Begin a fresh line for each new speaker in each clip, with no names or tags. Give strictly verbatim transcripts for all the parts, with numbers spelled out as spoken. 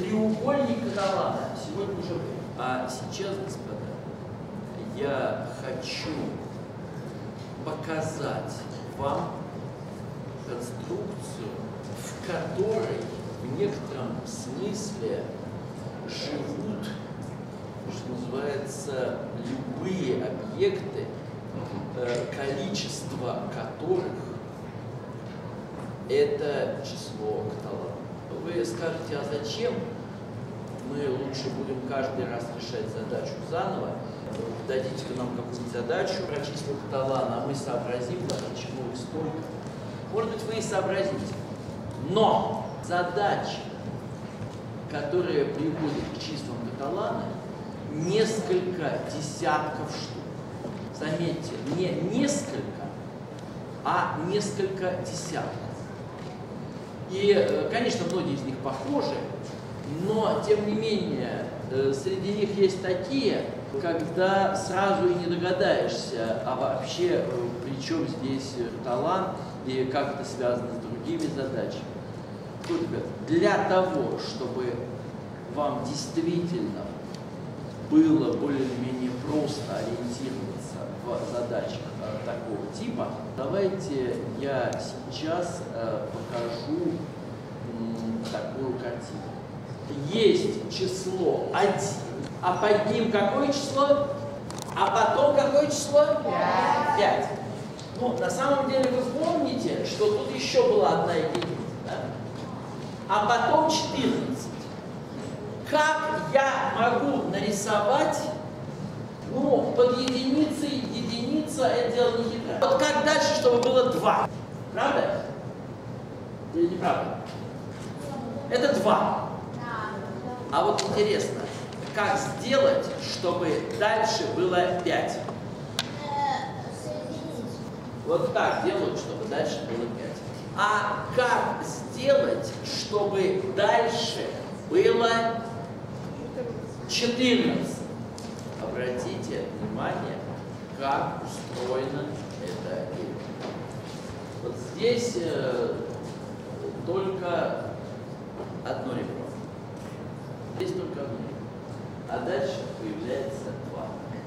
треугольник каталана сегодня уже был. А сейчас, господа, я хочу показать вам конструкцию, в которой в некотором смысле живут, что называется, любые объекты, количество которых это число каталана. Вы скажете, а зачем мы лучше будем каждый раз решать задачу заново? Дадите нам какую-нибудь задачу про числа каталана, а мы сообразим, почему их столько. Может быть, вы и сообразите. Но задачи, которые приводят к числам каталана, несколько десятков штук. Заметьте, не несколько, а несколько десятков. И, конечно, многие из них похожи, но, тем не менее, среди них есть такие, когда сразу и не догадаешься, а вообще, при чем здесь каталан и как это связано с другими задачами. Только для того, чтобы вам действительно было более-менее просто ориентироваться в задачах такого типа, давайте я сейчас покажу такую картину. Есть число один, а под ним какое число? А потом какое число? пять. Ну, на самом деле вы помните, что тут еще была одна единица, да? А потом четырнадцать. Как я могу нарисовать, ну, под единицей, единица, это дело не хитрое. Вот как дальше, чтобы было два? Правда? Или не правда? Это два. А вот интересно, как сделать, чтобы дальше было пять? Вот так делают, чтобы дальше было пять. А как сделать, чтобы дальше было четырнадцать? Обратите внимание, как устроено это дело. Вот здесь э, только одно ребро. Здесь только одно ребро. А дальше появляется два.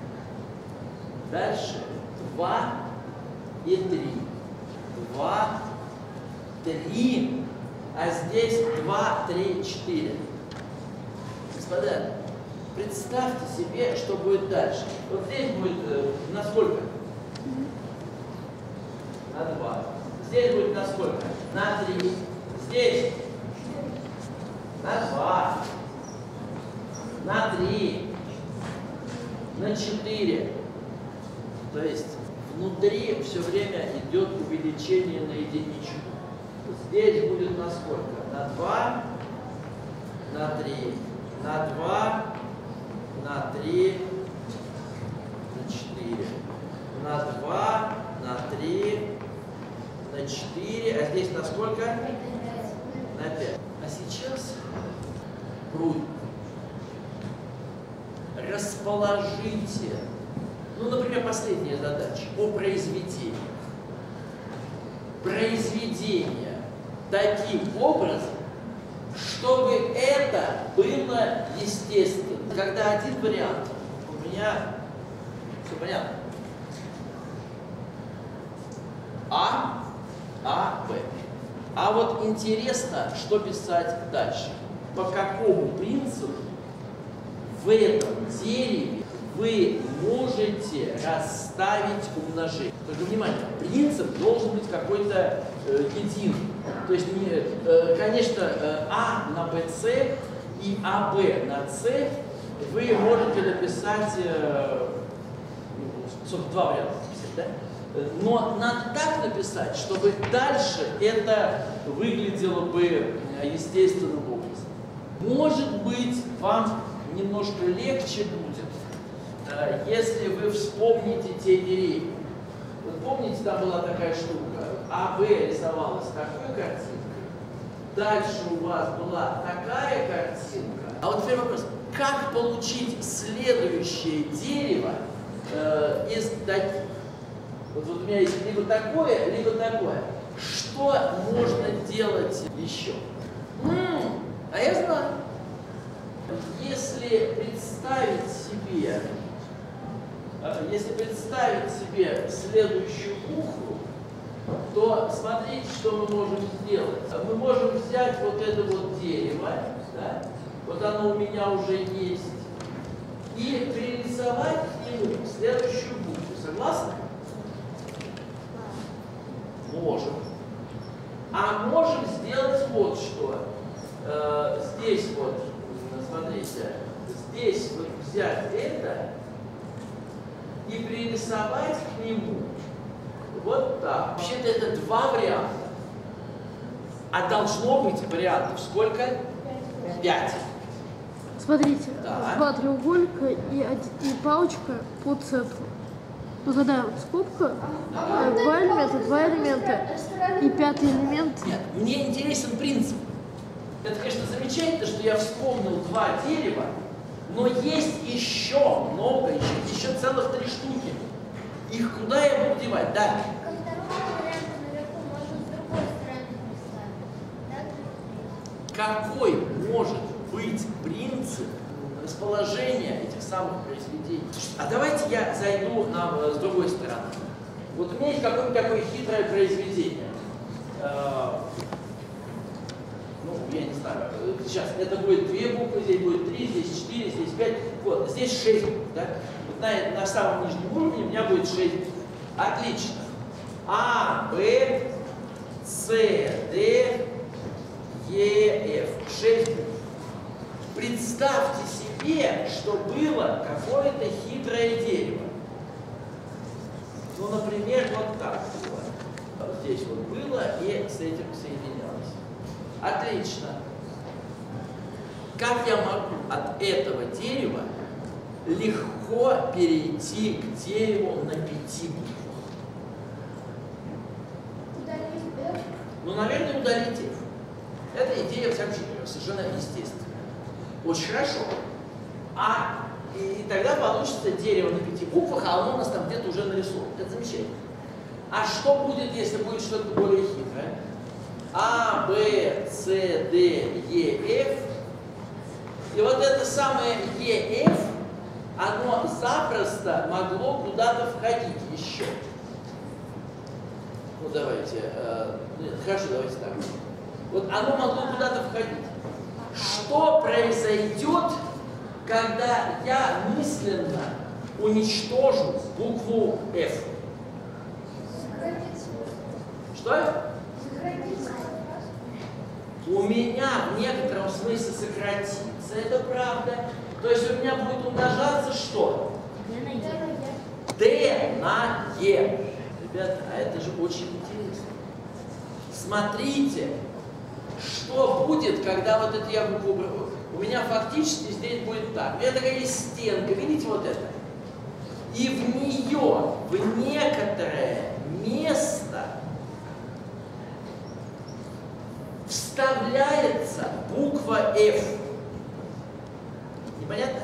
Дальше два и три. Два, три, а здесь два, три, четыре. Господа, представьте себе, что будет дальше. Вот здесь будет э, на сколько? На два. Здесь будет на сколько? На три. Здесь на два. На три. На четыре. То есть внутри все время идет увеличение на единичку. Здесь будет на сколько? На два, на три, на два, на три, на четыре, на два, на три, на четыре, а здесь на сколько? На пять. А сейчас пробуйте. Расположите, ну, например, последняя задача о произведении. Произведение таким образом, чтобы это было естественно. Когда один вариант, у меня все понятно. А, А, Б. А вот интересно, что писать дальше. По какому принципу в этом дереве вы можете расставить умножение. Только внимание, принцип должен быть какой-то э, единый. То есть, не, э, конечно, э, А на бэ цэ и а бэ на С вы можете написать, э, собственно, два варианта написать, да? Но надо так написать, чтобы дальше это выглядело бы естественным образом. Может быть, вам немножко легче будет, если вы вспомните те деревья. Вот помните, там была такая штука, а бэ рисовалась такой картинкой, дальше у вас была такая картинка. А вот теперь вопрос, как получить следующее дерево э, из таких? Вот, вот у меня есть либо такое, либо такое. Что можно делать еще? М-м, а я знаю. если представить себе, если представить себе следующую букву, то смотрите, что мы можем сделать. Мы можем взять вот это вот дерево, да, вот оно у меня уже есть, и пририсовать к нему следующую букву. Согласны? Можем. А можем сделать вот что. Э, здесь вот, смотрите, здесь вот взять это и пририсовать к нему вот так. Вообще-то это два варианта. А должно быть вариантов сколько? Пять.
Смотрите,
Да.
два треугольника и, один, и палочка по центру. Ну тогда вот скобка,
Да.
два элемента, два элемента и пятый элемент.
Нет, мне интересен принцип. Это, конечно, замечательно, что я вспомнил два дерева, но есть еще много, еще, еще целых три штуки. Их куда я буду девать? Да.
Ко второму варианту наверху можно с другой стороны поставить. Так?
Какой может быть принцип расположения этих самых произведений? А давайте я зайду на, с другой стороны. Вот у меня есть какое-то такое хитрое произведение. Э, ну, я не знаю, сейчас это будет две буквы, здесь будет три, здесь четыре, здесь пять, вот, здесь шесть букв, да? Вот на, на самом нижнем уровне у меня будет шесть букв. Отлично. А, Б, С, Д, Е, Ф. шесть букв. Представьте себе, что было какое-то хитрое дерево. Ну, например, вот так было. Вот здесь вот было и с этим соединялось. Отлично. Как я могу от этого дерева легко перейти к дереву на пяти буквах?
Удалить F.
Ну, наверное, удалить F. Эта идея, во всяком случае, совершенно естественная. Очень хорошо. А и, и тогда получится дерево на пяти буквах, а оно у нас там где-то уже нарисовано. Это замечательно. А что будет, если будет что-то более хитрое? А, Б, С, Д, Е, Ф. И вот это самое Е, Ф, оно запросто могло куда-то входить еще. Ну, давайте. Э, нет, хорошо, давайте так. Вот оно могло куда-то входить. Что произойдет, когда я мысленно уничтожу букву F?
Сократить.
Что?
Сократить.
У меня в некотором смысле сократится, это правда. То есть у меня будет умножаться что? D на E. Ребята, а это же очень интересно. Смотрите, что будет, когда вот это я букву уберу. У меня фактически здесь будет так. У меня такая есть стенка, видите вот это? И в нее, в некоторое место вставляется буква F. Непонятно?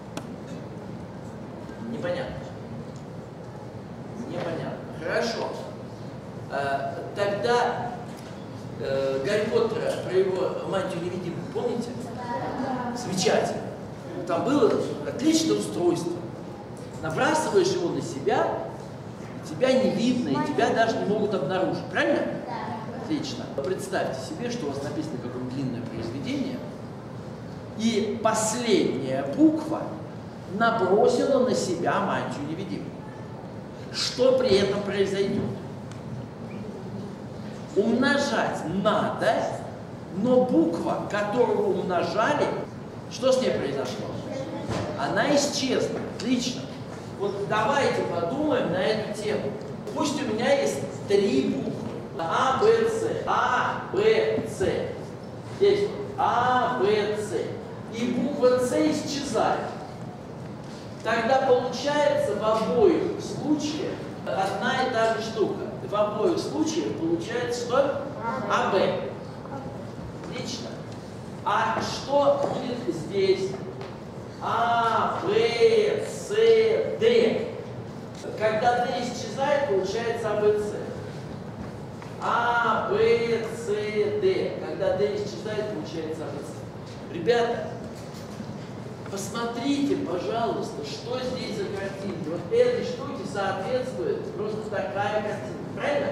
Непонятно. Непонятно. Хорошо. А, тогда э, Гарри Поттера про его мантию-невидимку, помните?
Да.
Замечательно. Там было отличное устройство. Набрасываешь его на себя, тебя не видно, и тебя даже не могут обнаружить. Правильно?
Да.
Отлично. Представьте себе, что у вас написано какое-то длинное произведение, и последняя буква набросила на себя мантию-невидимку. Что при этом произойдет? Умножать надо, но буква, которую умножали, что с ней произошло? Она исчезла. Отлично. Вот давайте подумаем на эту тему. Пусть у меня есть три буквы. А, Б, С. А, Б, С. Здесь вот. А, Б, С. И буква С исчезает. Тогда получается в обоих случаях одна и та же штука. В обоих случаях получается что? А, Б. Отлично. А что будет здесь? А, Б, С, Д. Когда Д исчезает, получается А, Б, С. А, Б, С, Д. Когда Д исчезает, получается А, Б, С. Ребята, Посмотрите, пожалуйста, что здесь за картинка. Вот этой штуке соответствует просто такая картинка. Правильно?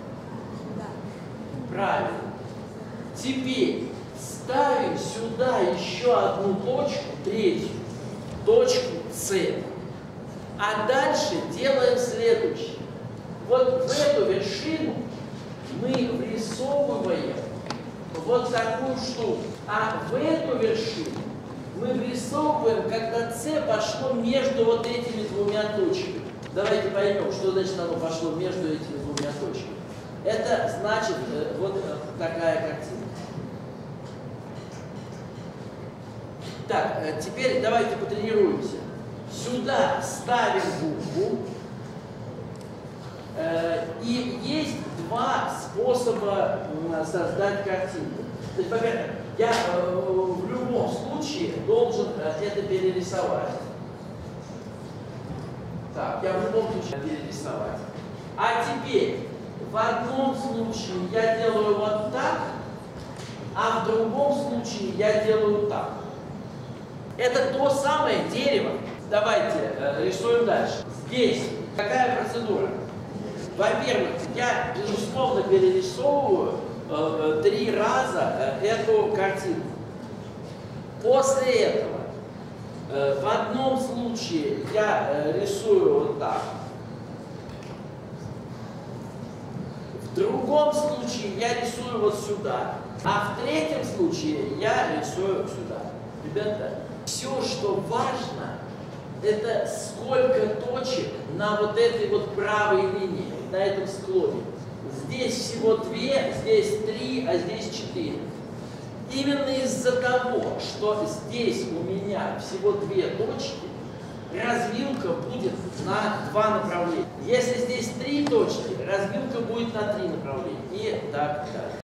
Да. Правильно. Теперь ставим сюда еще одну точку, третью, точку С. А дальше делаем следующее. Вот в эту вершину мы врисовываем вот такую штуку. А в эту вершину мы врисовываем, когда С пошло между вот этими двумя точками. Давайте поймем, что значит оно пошло между этими двумя точками. Это значит э, вот э, такая картина. Так, э, теперь давайте потренируемся. Сюда ставим букву. Э, и есть два способа э, создать картинку. То есть, во-первых, я э, в любом случае должен э, это перерисовать. Так, я в любом случае перерисовать. А теперь, в одном случае я делаю вот так, а в другом случае я делаю так. Это то самое дерево. Давайте э, рисуем дальше. Здесь какая процедура? Во-первых, я, безусловно, перерисовываю э, три раза э, эту картинку. После этого э, в одном случае я э, рисую вот так. В другом случае я рисую вот сюда. А в третьем случае я рисую сюда. Ребята, все, что важно, это сколько точек на вот этой вот правой линии, на этом склоне. Здесь всего две, здесь три, а здесь четыре. Именно из-за того, что здесь у меня всего две точки, развилка будет на два направления. Если здесь три точки, развилка будет на три направления. И так далее.